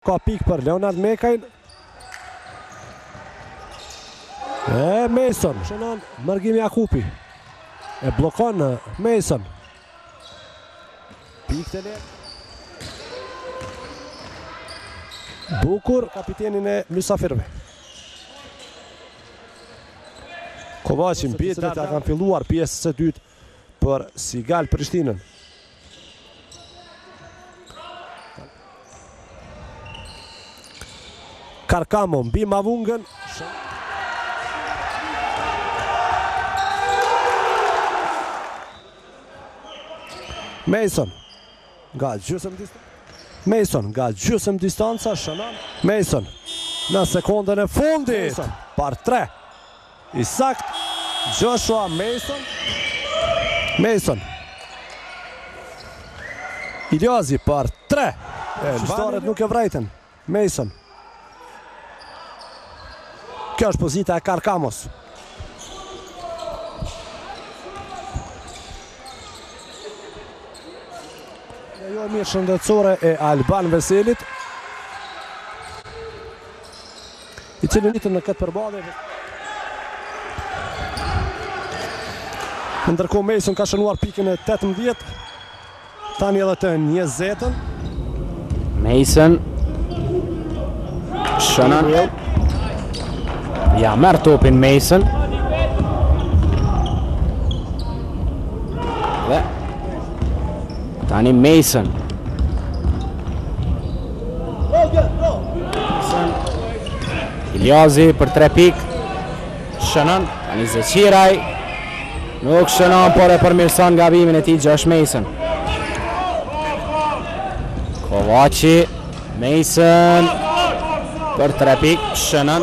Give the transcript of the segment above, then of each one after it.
ka pikë për Leonard Mekajn. E Mason, shënon Mërgim Jakupi. E blokon Mason. Pikë të lehtë. Bukur, kapitenin e mysafirëve. Kovaci mbiet ata kanë filluar pjesën e dytë për Sigal Prishtinën. Karkamo mbi Mavungën. Mason nga gjysmë distanca. Mason nga gjysmë distanca shënon. Mason në sekondën e fundit par 3. I sakt Joshua Mason. Mason Iljazi par 3. Shqiptarët nuk e vrejten. Mason. Kjo është pozita e Karkamos. Jo mirë shëndetësore e Alban Veselit, i cili njëtën në këtë përballje. Ndërkohë Mason ka shënuar pikën e 18, tani edhe të 20-ën. Mason shënon. Ja merr topin Mason. Dhe tani Mason. Iljazi për 3 pikë. Shënon. Tani Zeqiraj. Nuk shënon, por e përmirëson gabimin e tij Josh Mason. Kovaci. Mason për 3 pikë. Shënon.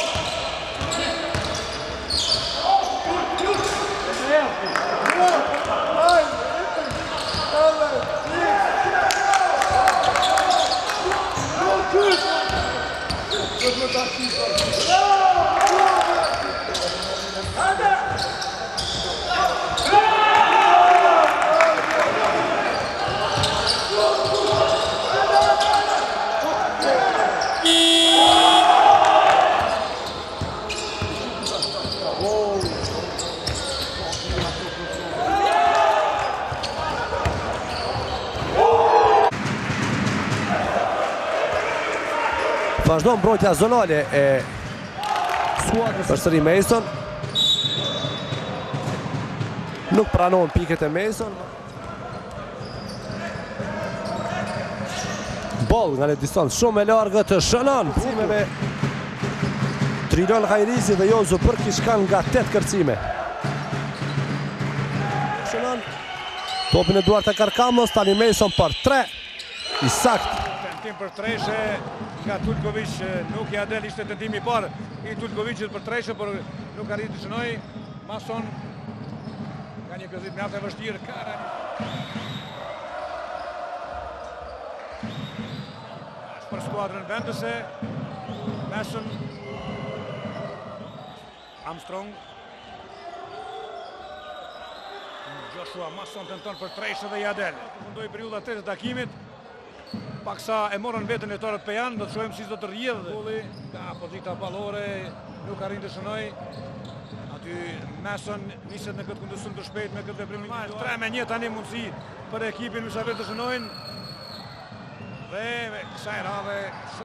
Vazhdo mbrojtja zonale e skuadrës përsëri Mason. Nuk pranon pikët e Mason. Boll nga një distancë shumë e largët të shënon kërcimeve. Trilon Hajrizi dhe Jozo Përkishkan nga 8 kërcime. Shënon topin e duart e Karkamos, tani Mason për 3. I sakt. Tentim për treshe nga Tuljkovic, nuk ja del, ishte tentimi i parë i Tuljkovicit për treshe, por nuk arrit të shënoi. Mason nga një këzit mjaft e vështirë. Për skuadrën vendese, Mason, Armstrong, Joshua Mason tenton për treshe dhe ja del. Fundoi periudha 3 të takimit. Paksa e morën vetën lojtarët pejan, do të shohim si do të rrjedh golli nga pozita ballore, nuk arrin të shënoi. Aty Mason niset në këtë kundërshtim të shpejt me këtë veprim. 3-1 tani mundësi për ekipin mysafir të shënojnë. Dhe kësaj radhe